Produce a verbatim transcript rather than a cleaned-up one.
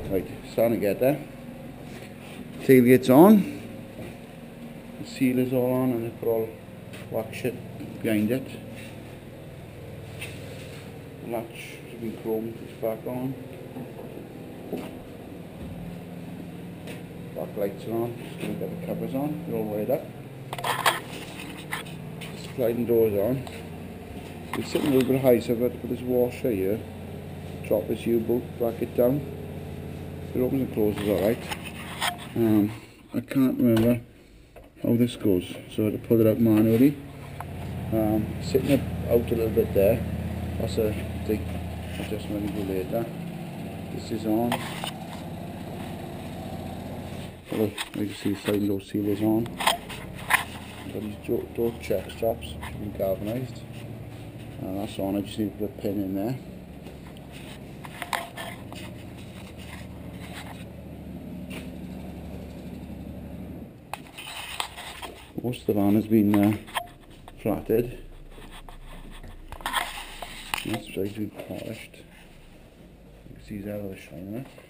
Right, starting to get there. Tailgate's on. The seal is all on and they put all wax shit behind it. The latch has been chromed, it's back on. Back lights are on, just going to get the covers on, they're all wired up. Sliding doors on. It's sitting a little bit high, so I've got to put this washer here, drop this U-boot bracket down. It opens and closes alright. Um, I can't remember how this goes, so I had to pull it out manually. Um, sitting up out a little bit there, that's a big adjustment regulator. This is on. Well, you can see the sliding door seal is on. I've got these door check straps which have been galvanised. Uh, that's on, I just need to put a pin in there. Most of the van has been uh, flatted. That's ready to be polished. You can see there's a shine in it.